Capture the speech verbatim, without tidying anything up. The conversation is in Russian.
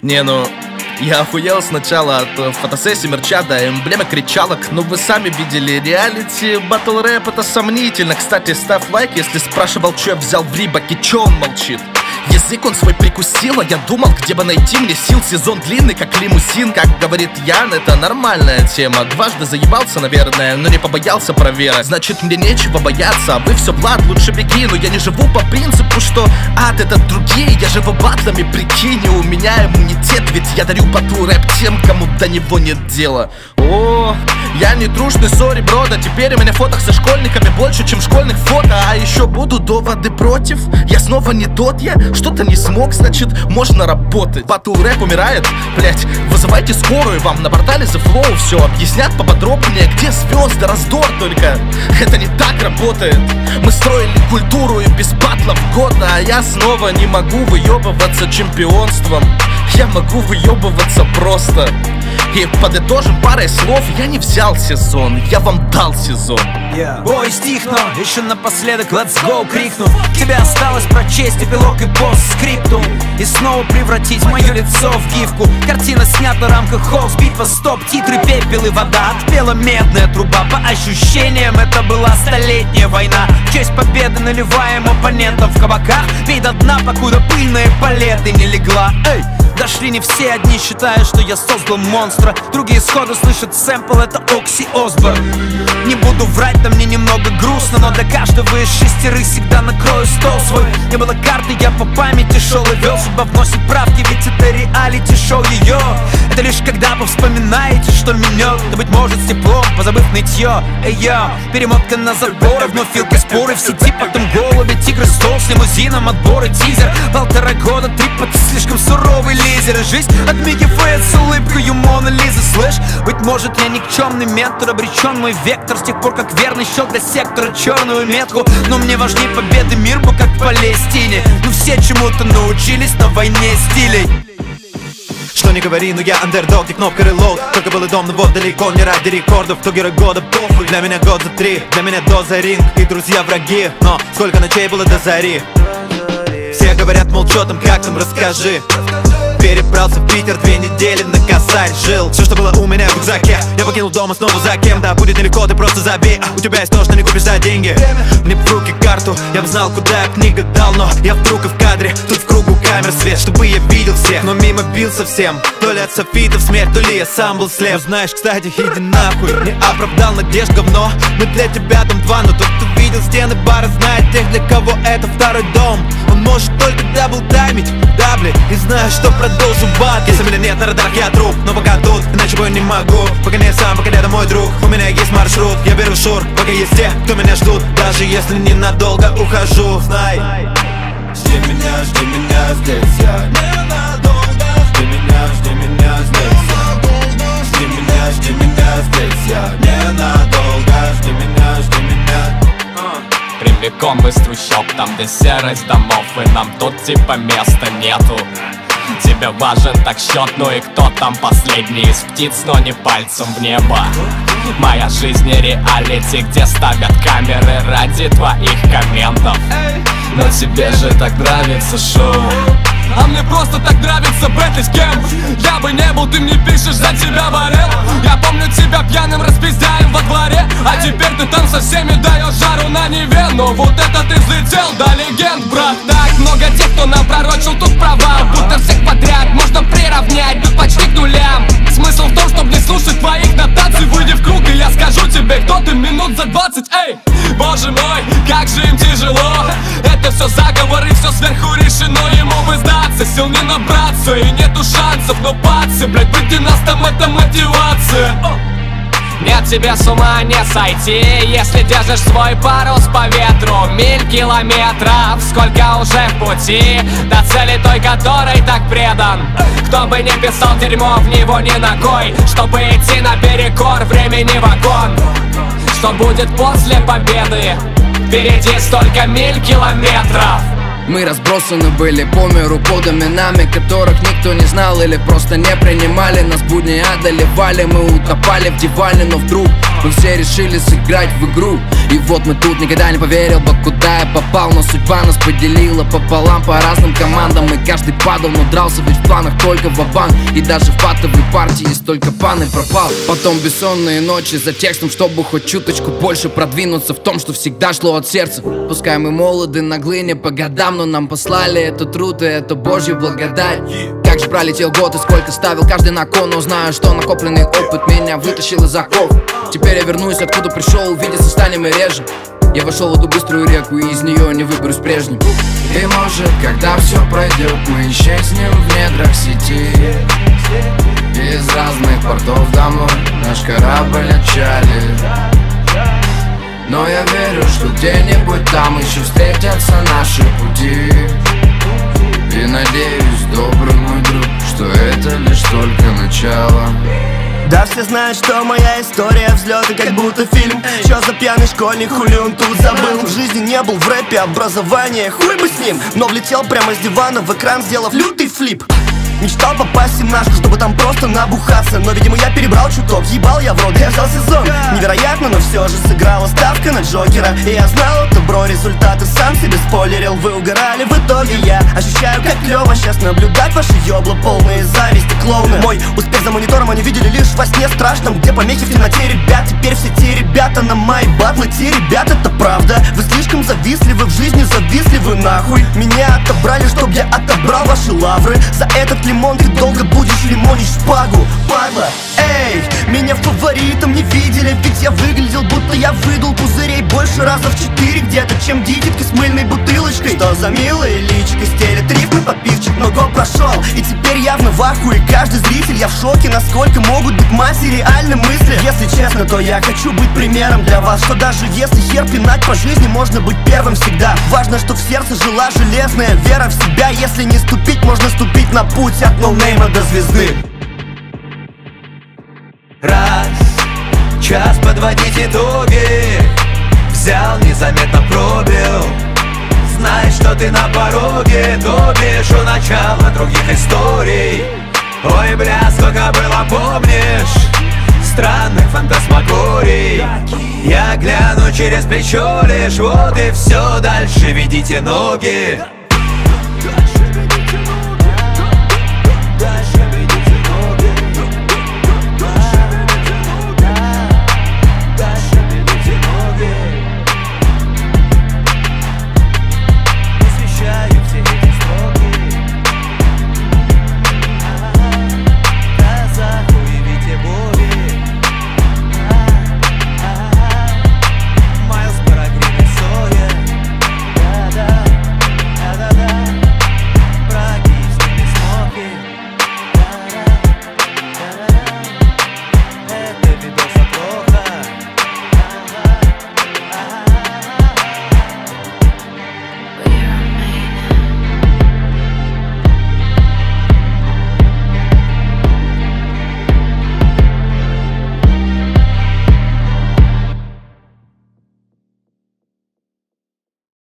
Не, ну, я охуел сначала от фотосессии мерча до эмблемы кричалок. Ну вы сами видели, реалити батл рэп это сомнительно. Кстати, ставь лайк, если спрашивал, что я взял в Рибаке, чё он молчит. Язык он свой прикусил, а я думал, где бы найти мне сил. Сезон длинный, как лимузин, как говорит Ян, это нормальная тема. Дважды заебался, наверное, но не побоялся проверить. Значит, мне нечего бояться, а вы все, Влад, лучше беги. Но я не живу по принципу, что ад это другие. Я живу батлами, прикинь, у меня иммунитет. Ведь я дарю батл рэп тем, кому до него нет дела. О, я не трушный, сори, брода. Теперь у меня фоток со школьниками больше, чем школьных фото. А еще будут доводы против. Я снова не тот я. Что-то не смог, значит, можно работать. Батл рэп умирает, блять. Вызывайте скорую, вам на портале The Flow все объяснят поподробнее, где звезды, раздор. Только это не так работает. Мы строили культуру и без батлов года. А я снова не могу выебываться чемпионством. Я могу выебываться просто. И подытожим парой слов. Я не взял сезон, я вам дал сезон. yeah. Бой стихну, еще напоследок let's go крикну. Тебе осталось прочесть эпилог и постскриптум и снова превратить мое лицо в гифку. Картина снята в рамках холст, битва, стоп, титры, пепел и вода. Отпела медная труба, по ощущениям это была столетняя война. В честь победы наливаем оппонентов в кабаках. Пей до дна, покуда пыльные палеты не легла. Эй! Дошли не все, одни считают, что я создал монстра. Другие сходу слышат сэмпл, это Окси Осборн. Не буду врать, да мне немного грустно, но для каждого из шестерых всегда накрою стол свой. Не было карты, я по памяти шел и вел. Судьба вносит правки, ведь это реалити-шоу ее. Это лишь когда вы вспоминаете, что минет. Да быть может с теплом, позабыв нытье. Эй, йо, перемотка на заборы, вновь филки споры в сети, потом голуби, тигры, стол с лимузином, отборы, тизер. Полтора года, трип, это слишком суровый лизер. Жизнь отмигивает с улыбкою Мона Лизы. Слышь, быть может я никчемный ментор, обречен мой вектор с тех пор, как верный счет для сектора черную метку. Но мне важнее победы мир, бы как в Палестине. Ну все чему-то научились на войне стилей. Что не говори, но я андердог, и кнопка reload. Только был и дом, но вот далеко не ради рекордов. То герой года, похуй, для меня год за три. Для меня доза ринг и друзья враги. Но сколько ночей было до зари. Все говорят, мол, чё там, как там, расскажи. Перебрался в Питер, две недели на косарь жил. Все, что было у меня в рюкзаке, я покинул дома снова за кем. Да, будет нелегко, ты просто забей. а, У тебя есть то, что не купишь за деньги. Мне в руки карту, я бы знал, куда я книга дал. Но я вдруг и в кадре, тут в кругу камер свет, чтобы я видел всех, но мимо бил совсем. То ли от софитов смерть, то ли я сам был слеп. Ну знаешь, кстати, иди нахуй. Не оправдал надежд говно. Мы для тебя там два, но тот, кто видел стены бара, знает тех, для кого это второй дом. Он может только дабл таймить, дабли, и знаю, что продолжу бат. Если меня нет на радарах, я труп, но пока тут, иначе бой не могу. Пока не сам, пока рядом мой друг. У меня есть маршрут, я беру шур. Пока есть те, кто меня ждут, даже если ненадолго ухожу. Знай, жди меня, жди меня здесь, я ненадолго. Жди меня, жди меня здесь. Жди меня, жди меня здесь, я ненадолго. Жди меня, жди меня. Прямиком из трущоб, там где серость домов, и нам тут типа места нету. Тебе важен так счет, ну и кто там последний из птиц, но не пальцем в небо. Моя жизнь не реалити, где ставят камеры ради твоих комментов. Но тебе же так нравится шоу. А мне просто так нравится бэтлить с кем. Я бы не был, ты мне пишешь, за тебя болел. Я помню тебя пьяным распиздяем во дворе. А теперь ты там со всеми даешь жару на Неве. Но вот это ты взлетел до легенд, брат. Так много тех, кто нам пророчил тут провал. Будто всех подряд можно приравнять, тут почти к нулям. Смысл в том, чтобы не слушать твоих нотаций. Выйди в круг, и я скажу тебе, кто ты минут за двадцать. Эй, боже мой, как же им тяжело. Это все заговоры, все сверху решено. Ему бы сдаться, сил не набраться, и нету шансов. Но пацы, блядь, быть династом это мотивация. Нет, тебе с ума не сойти, если держишь свой парус по ветру. Миль километров, сколько уже в пути до цели той, которой так предан. Кто бы не писал дерьмо в него ни ногой, чтобы идти наперекор времени вагон. Что будет после победы? Впереди столько миль километров. Мы разбросаны были по миру под именами, которых никто не знал или просто не принимали. Нас будни одолевали, мы утопали в диване, но вдруг мы все решили сыграть в игру. И вот мы тут, никогда не поверил бы, куда я попал. Но судьба нас поделила пополам по разным командам, и каждый падал, но дрался, ведь в планах только ва-банк. И даже в патовой партии есть только пан и пропал. Потом бессонные ночи за текстом, чтобы хоть чуточку больше продвинуться в том, что всегда шло от сердца. Пускай мы молоды, наглы не по годам, но нам послали это труд и это Божья благодать. Как же пролетел год и сколько ставил каждый на кон, но знаю, что накопленный опыт меня вытащил из оков. Теперь я вернусь, откуда пришел, увидеться станем и реже. Я вошел в эту быструю реку и из нее не выберусь прежним. И может, когда все пройдет, мы исчезнем в недрах сети. Из разных портов домой наш корабль отчалит. Но я верю, что где-нибудь там еще встретятся наши пути. И надеюсь, добрый мой друг, что это лишь только начало. Да, все знают, что моя история взлета как будто фильм. Чё за пьяный школьник, хули он тут забыл? В жизни не был в рэпе, образование, хуй бы с ним. Но влетел прямо с дивана в экран, сделав лютый флип. Мечтал попасть в семнашку, чтобы там просто набухаться. Но, видимо, я перебрал чуток, ебал я в рот, я взял сезон. Невероятно, но все же сыграла ставка на Джокера. И я знал это, бро, результаты сам себе спойлерил. Вы угорали, в итоге я ощущаю, как клево сейчас наблюдать ваши ёбла, полные зависти клоуны. Мой успех за монитором они видели лишь во сне страшном, где помехи в темноте, ребят. Теперь все те ребята на мои батлы, те ребят, это правда. Вы слишком завистливы, в жизни завистливы нахуй. Меня отобрали, чтоб я отобрал ваши лавры. За этот лимон ты долго будешь лимонить шпагу, падла. Эй, меня фаворитом не видели, ведь я выглядел, будто я выдул пузырей больше раза в четыре где-то, чем дитятки с мыльной бутылочкой. Что за милые личико стелет рифмы под пивчик, но год прошел, и теперь явно в ахуе каждый зритель. Я в шоке, насколько могут быть материальны мысли. Если честно, то я хочу быть примером для вас, что даже если хер пинать по жизни, можно быть первым всегда. Важно, что в сердце жила железная вера в себя. Если не ступить, можно ступить на путь от ноунейма до звезды. Раз, час подводить итоги. Взял, незаметно пробил. Знай, что ты на пороге, топишь у начала других историй. Ой, бля, сколько было, помнишь? Странных фантасмагорий. Я гляну через плечо лишь, вот и все, дальше ведите ноги.